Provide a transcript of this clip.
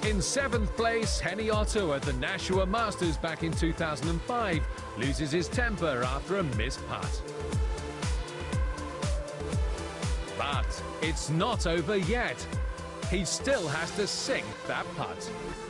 In 7th place, Henny Otto at the Nashua Masters back in 2005 loses his temper after a missed putt. But it's not over yet. He still has to sink that putt.